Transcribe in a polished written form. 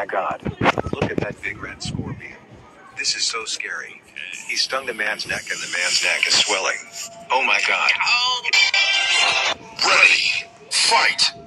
god. Look at that big red scorpion. This is so scary. He stung the man's neck and the man's neck is swelling. Oh my god. Ready. Fight.